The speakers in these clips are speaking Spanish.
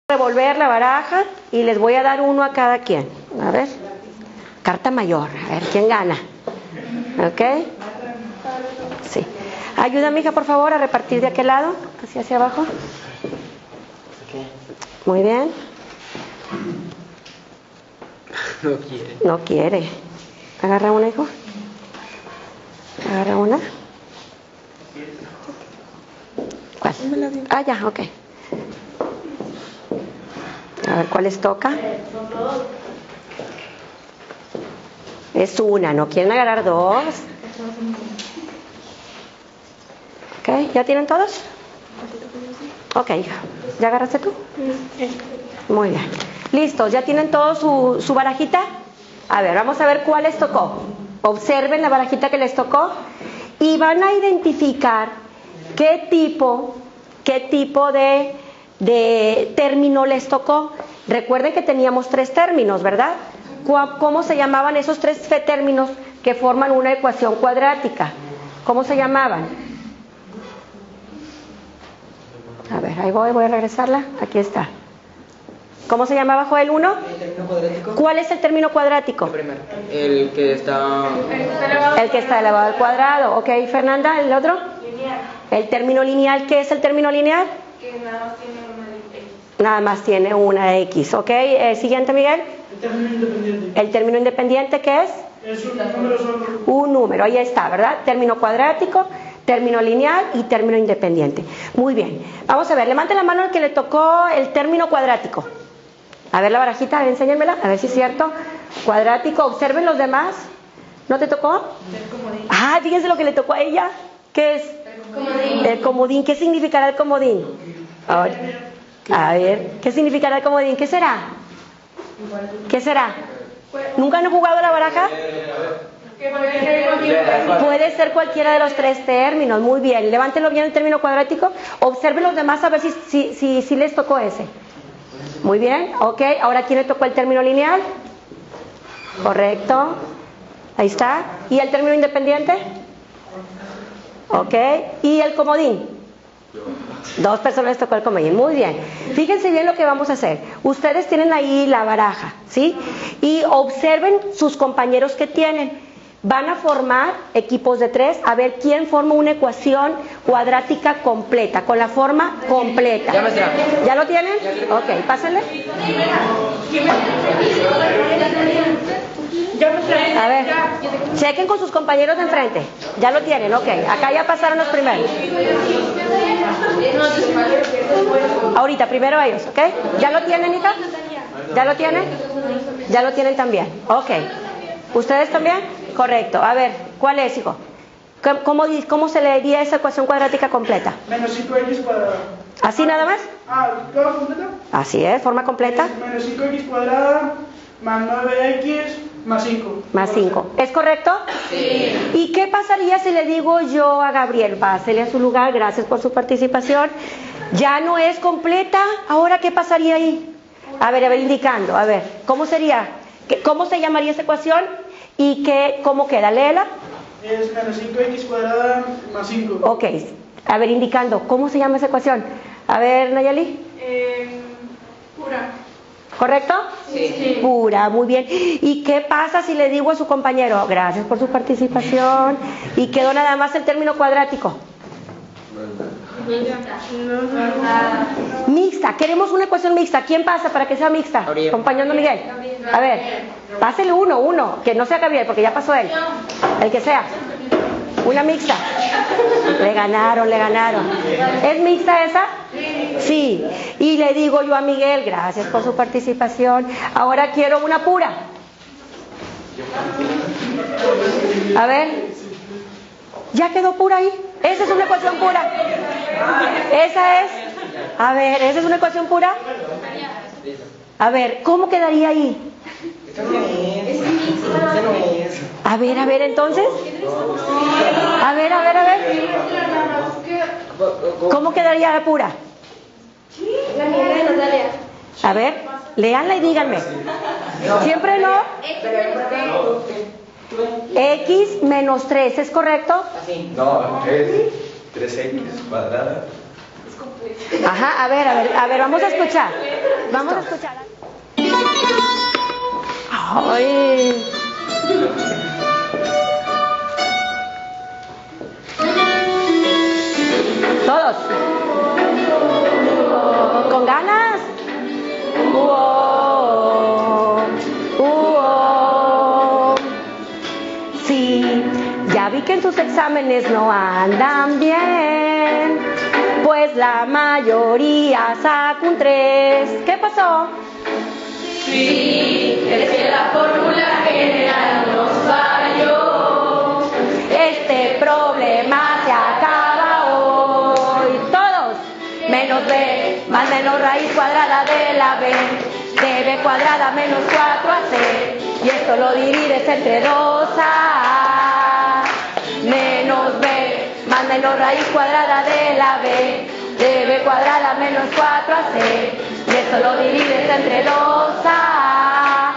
Revolver la baraja y les voy a dar uno a cada quien. A ver, carta mayor, a ver quién gana. ¿Ok? Sí. Ayúdame, hija, por favor, a repartir de aquel lado, hacia abajo. Muy bien. No quiere. No quiere. Agarra una, hijo. Agarra una. ¿Cuál? Ah, ya, ok. A ver, ¿cuál les toca? Es una, ¿no quieren agarrar dos? Ok, ¿ya tienen todos? Ok, hija. ¿Ya agarraste tú? Muy bien. ¿Listos? ¿Ya tienen todos su barajita? A ver, vamos a ver cuál les tocó. Observen la barajita que les tocó y van a identificar qué tipo de término les tocó. Recuerden que teníamos 3 términos, ¿verdad? ¿Cómo se llamaban esos 3 términos que forman una ecuación cuadrática? ¿Cómo se llamaban? A ver, ahí voy a regresarla. Aquí está. ¿Cómo se llamaba, Joel, 1? ¿El término cuadrático? ¿Cuál es el término cuadrático? El primero. El que está... El que está elevado al cuadrado. Ok, Fernanda, ¿el otro? Lineal. El término lineal, ¿qué es el término lineal? Que nada más tiene una X. Nada más tiene una X, ¿ok? Siguiente, Miguel. El término independiente. El término independiente, ¿qué es? Es un número solo. Un número, ahí está, ¿verdad? Término cuadrático, término lineal y término independiente. Muy bien. Vamos a ver, levante la mano el que le tocó el término cuadrático. A ver la barajita, a ver, enséñenmela, a ver si es cierto. Cuadrático, observen los demás. ¿No te tocó? El comodín. Ah, fíjense lo que le tocó a ella. ¿Qué es? Comodín. El comodín. ¿Qué significará el comodín? Ahora, a ver, ¿qué significará el comodín? ¿Qué será? ¿Qué será? ¿Nunca han jugado a la baraja? Que puede ser cualquier Puede ser cualquiera de los 3 términos. Muy bien. Levántenlo bien el término cuadrático. Observen los demás a ver si les tocó ese. Muy bien. Ok. Ahora, ¿quién le tocó el término lineal? Correcto. Ahí está. ¿Y el término independiente? Ok. ¿Y el comodín? 2 personas les tocó el comodín. Muy bien. Fíjense bien lo que vamos a hacer. Ustedes tienen ahí la baraja, ¿sí? Y observen sus compañeros que tienen. Van a formar equipos de 3 a ver quién forma una ecuación cuadrática completa, con la forma completa. Ya, maestra. ¿Ya lo tienen? Ok, pásenle. A ver, chequen con sus compañeros de enfrente. Ya lo tienen, ok. Acá ya pasaron los primeros. Ahorita, primero ellos, ¿ok? ¿Ya lo tienen, hija? ¿Ya lo tienen? Ya lo tienen también. Ok. ¿Ustedes también? Correcto. A ver, ¿cuál es, hijo? ¿Cómo se leería esa ecuación cuadrática completa? Menos 5x cuadrada. ¿Así nada más? ¿Todo completo? Así es, forma completa. Es menos 5x cuadrada más 9x más 5. Más 5. ¿Es correcto? Sí. ¿Y qué pasaría si le digo yo a Gabriel? Pásele a su lugar, gracias por su participación. Ya no es completa. ¿Ahora qué pasaría ahí? A ver, indicando. A ver, ¿cómo sería? ¿Cómo se llamaría esa ecuación? ¿Y cómo queda? Léela. Es menos 5x cuadrada más 5. Ok. A ver, indicando. ¿Cómo se llama esa ecuación? A ver, Nayeli. Pura. ¿Correcto? Sí. Pura, muy bien. ¿Y qué pasa si le digo a su compañero? Gracias por su participación. Y quedó nada más el término cuadrático. Mixta, queremos una ecuación mixta. ¿Quién pasa para que sea mixta? Gabriel. Acompañando a Miguel. A ver, pásele uno, que no sea Gabriel, porque ya pasó él. El que sea. Una mixta. Le ganaron. ¿Es mixta esa? Sí. Y le digo yo a Miguel, gracias por su participación. Ahora quiero una pura. A ver. ¿Ya quedó pura ahí? Esa es una ecuación pura. Esa es. A ver, ¿esa es una ecuación pura? A ver, ¿cómo quedaría ahí? A ver, entonces. A ver. ¿Cómo quedaría la pura? A ver, léanla y díganme. ¿Siempre no? X menos 3, ¿es correcto? Así. No, es 3x cuadrada. Ajá, a ver, vamos a escuchar. Vamos a escuchar. Ay. Todos. Con ganas. Sí, ya vi que en sus exámenes no andan bien, pues la mayoría sacó un 3. ¿Qué pasó? Sí, es que la fórmula general nos falló. Este problema se acaba hoy. Todos. Menos b más menos raíz cuadrada de la b, de b cuadrada menos 4ac, y esto lo divides entre 2a. Menos b más menos raíz cuadrada de la b, de b cuadrada menos 4ac, y esto lo divides entre 2a.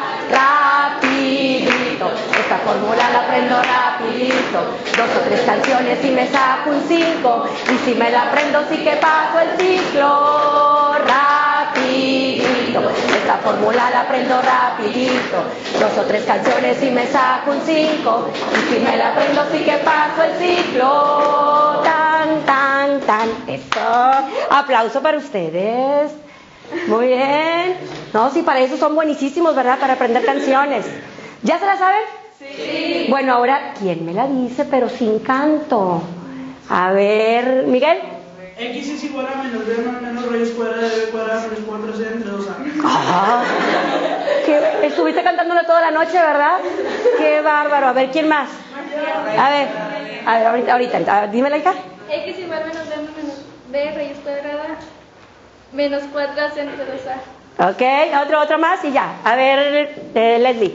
Rapidito, esta fórmula la aprendo rapidito. 2 o 3 canciones y me saco un 5, y si me la aprendo sí que paso el ciclo. Rapidito, esta fórmula la aprendo rapidito. 2 o 3 canciones y me saco un 5, y si me la aprendo sí que paso el ciclo. Tan, tan, tan. Eso. Aplauso para ustedes. Muy bien. No, sí, para eso son buenísimos, ¿verdad? Para aprender canciones. ¿Ya se la saben? Sí. Bueno, ahora, ¿quién me la dice, pero sin canto? A ver, Miguel. X es igual a menos b más menos raíz cuadrada de b cuadrada menos 4c entre 2a. Ah, que estuviste cantándolo toda la noche, ¿verdad? Qué bárbaro. A ver, ¿quién más? A ver, ahorita, dímela, hija. X igual menos b raíz cuadrada menos 4ac entre 2a. Ok, otro más y ya. A ver, Leslie.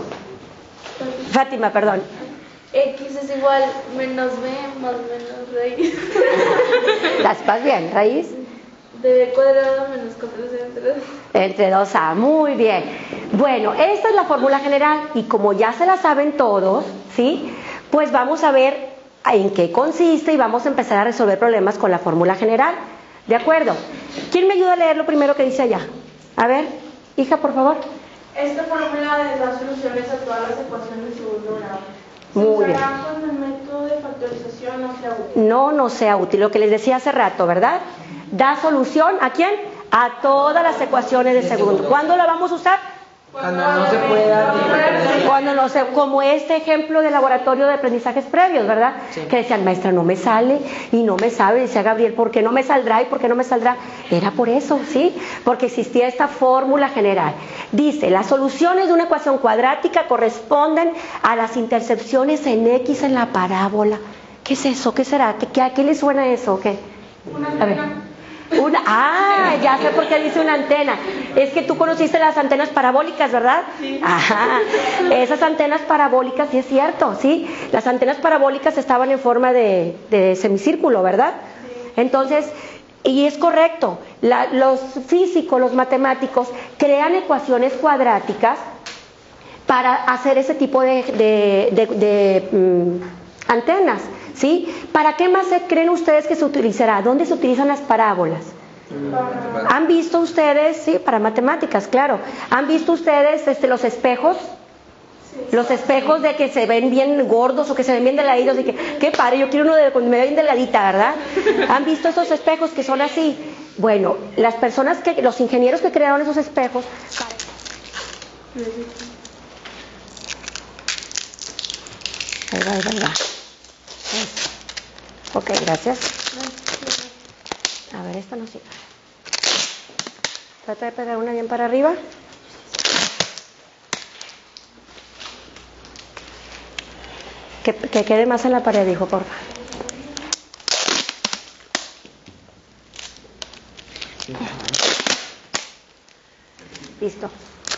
Fátima, perdón. X es igual menos b más menos raíz ¿Vas bien? ¿Raíz? de b cuadrada menos 4c entre 2a. Entre 2a, muy bien. Bueno, esta es la fórmula general y como ya se la saben todos, ¿sí? Pues vamos a ver en qué consiste y vamos a empezar a resolver problemas con la fórmula general. ¿De acuerdo? ¿Quién me ayuda a leer lo primero que dice allá? A ver, hija, por favor. Esta fórmula les da soluciones a todas las ecuaciones de segundo grado. Muy bien. Cuando el método de factorización no sea útil. No sea útil, lo que les decía hace rato, ¿verdad? Da solución ¿a quién? A todas las ecuaciones de segundo. ¿Cuándo la vamos a usar? Cuando no se pueda. Cuando no sé, como este ejemplo de laboratorio de aprendizajes previos, ¿verdad? Sí. Que decían, maestra, no me sale y no me sabe, decía Gabriel, ¿por qué no me saldrá y por qué no me saldrá? Era por eso, ¿sí? Porque existía esta fórmula general. Dice, las soluciones de una ecuación cuadrática corresponden a las intercepciones en X en la parábola. ¿Qué es eso? ¿Qué será? ¿A qué le suena eso? ¿O qué? A ver. Ya sé por qué dice una antena. Es que tú conociste las antenas parabólicas, ¿verdad? Sí. Ajá. Esas antenas parabólicas, sí es cierto, ¿sí? Las antenas parabólicas estaban en forma de semicírculo, ¿verdad? Sí. Entonces, y es correcto, los físicos, los matemáticos, crean ecuaciones cuadráticas para hacer ese tipo de antenas. ¿Sí? ¿Para qué más creen ustedes que se utilizará? ¿Dónde se utilizan las parábolas? ¿Han visto ustedes? Sí, para matemáticas, claro. ¿Han visto ustedes los espejos? Los espejos de que se ven bien gordos o que se ven bien delgaditos. Y que, qué padre, yo quiero uno de me ve bien delgadita, ¿verdad? ¿Han visto esos espejos que son así? Bueno, los ingenieros que crearon esos espejos... Ahí va. Ok, gracias. A ver, esta no sirve. Trata de pegar una bien para arriba. Que quede más en la pared, hijo, porfa. Listo.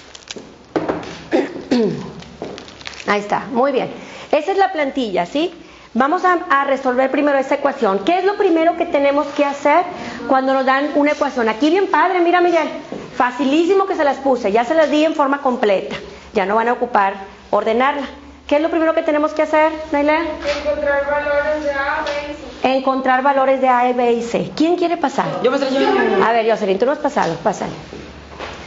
Ahí está, muy bien. Esa es la plantilla, ¿sí? Vamos a resolver primero esta ecuación. ¿Qué es lo primero que tenemos que hacer cuando nos dan una ecuación? Aquí bien padre, mira Miguel, facilísimo que se las puse, ya se las di en forma completa, ya no van a ocupar ordenarla. ¿Qué es lo primero que tenemos que hacer, Nailea? Encontrar valores de A, B y C. Encontrar valores de A, B y C. ¿Quién quiere pasar? Yo me estoy A ver, Jocelyn, tú no has pasado, pásale.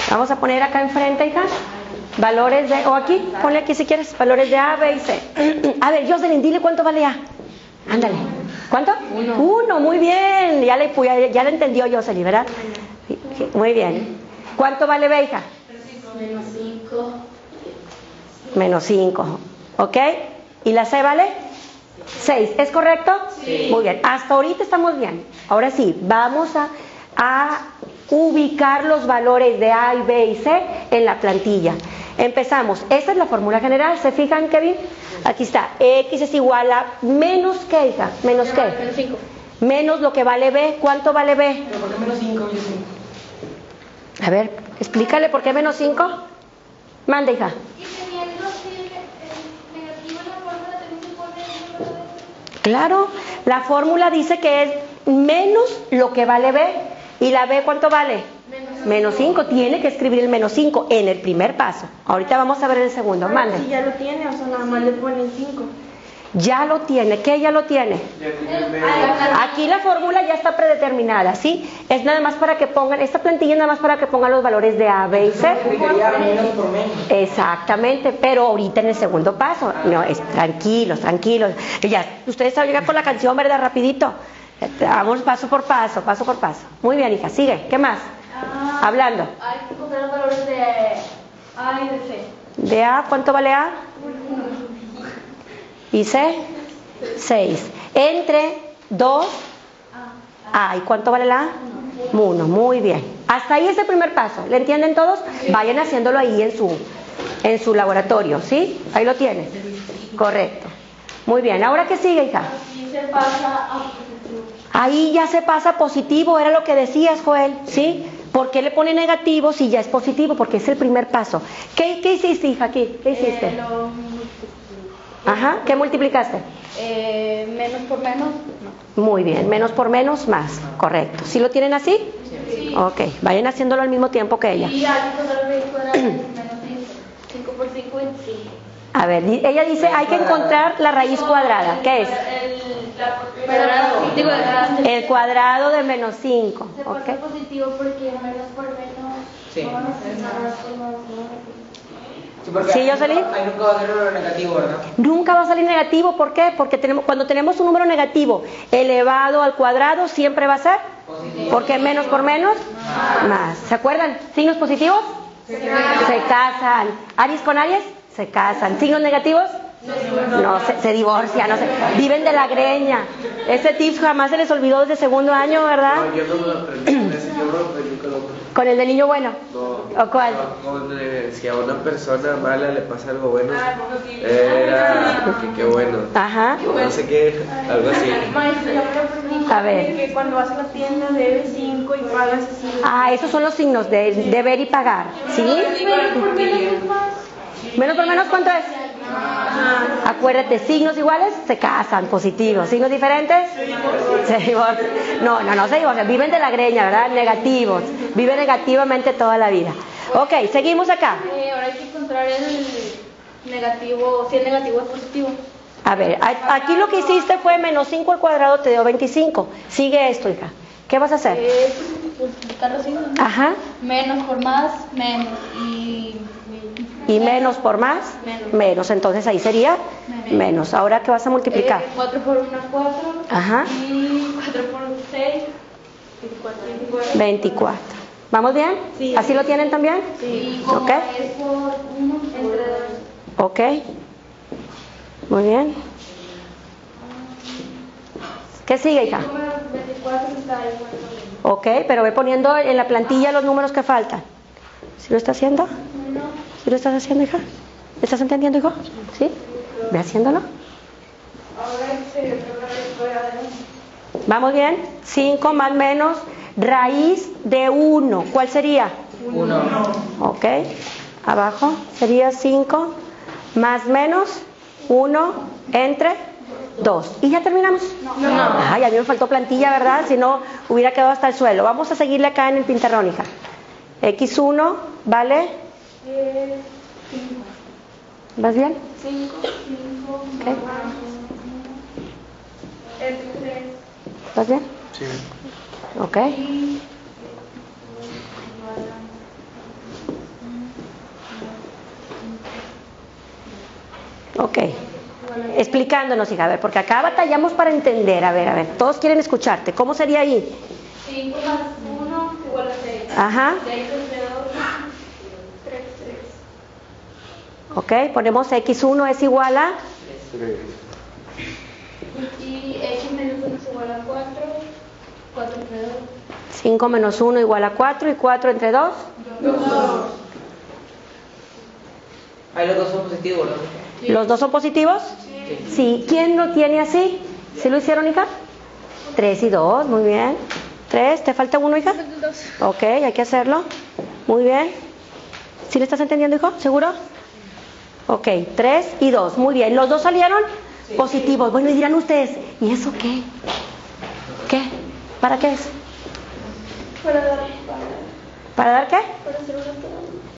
Vamos a poner acá enfrente, hija, valores de, o aquí, ponle aquí si quieres, valores de A, B y C. A ver, Jocelyn, dile cuánto vale A. Ándale. ¿Cuánto? 1, muy bien. Ya le entendió Jocelyn, ¿verdad? Muy bien. ¿Cuánto vale B, hija? Menos 5. ¿Ok? ¿Y la C vale? 6. ¿Es correcto? Sí. Muy bien. Hasta ahorita estamos bien. Ahora sí, vamos a ubicar los valores de A y B y C en la plantilla. Empezamos. Esta es la fórmula general. ¿Se fijan, Kevin? Aquí está. X es igual a menos qué, hija. ¿Menos qué? Menos 5. Menos lo que vale B. ¿Cuánto vale B? ¿Pero por qué menos 5? A ver, explícale por qué menos 5. Manda, hija. Y teniendo el negativo en la fórmula, también se pone el número de... Claro, la fórmula dice que es menos lo que vale B. ¿Y la B cuánto vale? Menos 5. Tiene que escribir el menos 5 en el primer paso. Ahorita vamos a ver el segundo. Mande. Si ya lo tiene, o sea, nada más le ponen 5. Ya lo tiene. ¿Qué ya lo tiene? Aquí la fórmula ya está predeterminada, ¿sí? Es nada más para que pongan, esta plantilla es nada más para que pongan los valores de A, B y C. Menos por menos. Exactamente, pero ahorita en el segundo paso, no, tranquilos. Ya, ustedes saben llegar por la canción, ¿verdad? Rapidito. Vamos paso por paso. Muy bien, hija, sigue. ¿Qué más? Hablando. Hay que encontrar los valores de A y de C. ¿De A cuánto vale A? ¿Y C? 6. Entre 2 A. ¿Y cuánto vale la A? 1. Muy bien. Hasta ahí es el primer paso. ¿Le entienden todos? Vayan haciéndolo ahí en su laboratorio, ¿sí? Ahí lo tienen. Correcto. Muy bien. ¿Ahora qué sigue, hija? Aquí se pasa a positivo. Ahí ya se pasa a positivo, era lo que decías, Joel, ¿sí? ¿Por qué le pone negativo si ya es positivo? Porque es el primer paso. ¿Qué hiciste, hija, aquí? ¿Qué hiciste? Ajá, ¿qué multiplicaste? Menos por menos, no. Muy bien, menos por menos, más. Correcto. ¿Sí lo tienen así? Sí. Ok, vayan haciéndolo al mismo tiempo que ella. Y hay que encontrar raíz cuadrada de menos 5. 5 por 5, 25. A ver, ella dice, hay que encontrar la raíz cuadrada. ¿Qué es? El cuadrado de menos 5. Se pasa positivo porque menos por menos. Sí. Vamos a hacer más. ¿Sí, Jocelyn? Ahí nunca va a ser lo negativo, ¿verdad? Nunca va a salir negativo. ¿Por qué? Porque cuando tenemos un número negativo elevado al cuadrado, siempre va a ser Positivo. porque menos por menos, más. ¿Se acuerdan? ¿Signos positivos? Se casan. ¿Aries con Aries? Se casan. ¿Signos negativos? No, se divorcian, no sé. Viven de la greña. Ese tips jamás se les olvidó desde segundo año, ¿verdad? No, yo no me lo aprendí con ese, yo me lo aprendí con otro. ¿Con el del niño bueno? No. ¿O cuál? Si a una persona mala le pasa algo bueno, era qué bueno. Ajá. No sé qué, algo así. Maestra, yo me lo aprendí. A ver. Que cuando vas a la tienda debes 5 y pagas así. Ah, esos son los signos de ver y pagar, ¿sí? Menos por menos, ¿cuánto es? Acuérdate, signos iguales se casan, positivos. Signos diferentes se divorcian. No se divorcian, viven de la greña, ¿verdad? Negativos, viven negativamente toda la vida. Ok, seguimos acá. Ahora hay que encontrar el negativo, si el negativo es positivo. A ver, aquí lo que hiciste fue menos 5 al cuadrado te dio 25. Sigue esto, hija. ¿Qué vas a hacer? Multiplicar los signos, ¿no? Ajá. Menos por más, menos. Y menos por más, menos. Entonces ahí sería menos. Ahora, ¿qué vas a multiplicar? 4 por 1, 4. Ajá. Y 4 por 6, 24. ¿Vamos bien? Sí. ¿Así lo tienen también? Sí. Y como Ok. es por 1, entre 2. Ok. Muy bien. ¿Qué sigue, hija? 24 está igual. Ok, pero ve poniendo en la plantilla los números que faltan. ¿Sí lo está haciendo? ¿Sí lo estás haciendo, hija? ¿Estás entendiendo, hijo? ¿Sí? Ve haciéndolo. ¿Vamos bien? 5 más menos raíz de 1. ¿Cuál sería? 1. Ok. Abajo sería 5 más menos 1 entre 2. ¿Y ya terminamos? No. Ay, a mí me faltó plantilla, ¿verdad? Si no, hubiera quedado hasta el suelo. Vamos a seguirle acá en el pintarrón, hija. X1 vale... 5. ¿Vas bien? 5. Ok. ¿Vas bien? Sí. Ok. Ok. Explicándonos, hija, a ver, porque acá batallamos para entender. A ver, todos quieren escucharte. ¿Cómo sería ahí? 5 más 1 igual a 6. Ajá. 6 entre 2, 3, 3. Ok, ponemos x1 es igual a... Y x menos 1 es igual a 4. 4 entre 2. 5 menos 1 igual a 4 y 4 entre 2. 2. Ahí los dos son positivos, ¿no? ¿Los dos son positivos? Sí. ¿Quién lo tiene así? ¿Sí lo hicieron, hija? 3 y 2, muy bien. 3, ¿te falta uno, hija? 2. Ok, hay que hacerlo. Muy bien. ¿Sí lo estás entendiendo, hijo? ¿Seguro? Ok, 3 y 2, muy bien. ¿Los dos salieron? Positivos. Bueno, y dirán ustedes, ¿y eso qué? ¿Qué? ¿Para qué es? Para dar. ¿Para dar qué? Para hacer una tabla.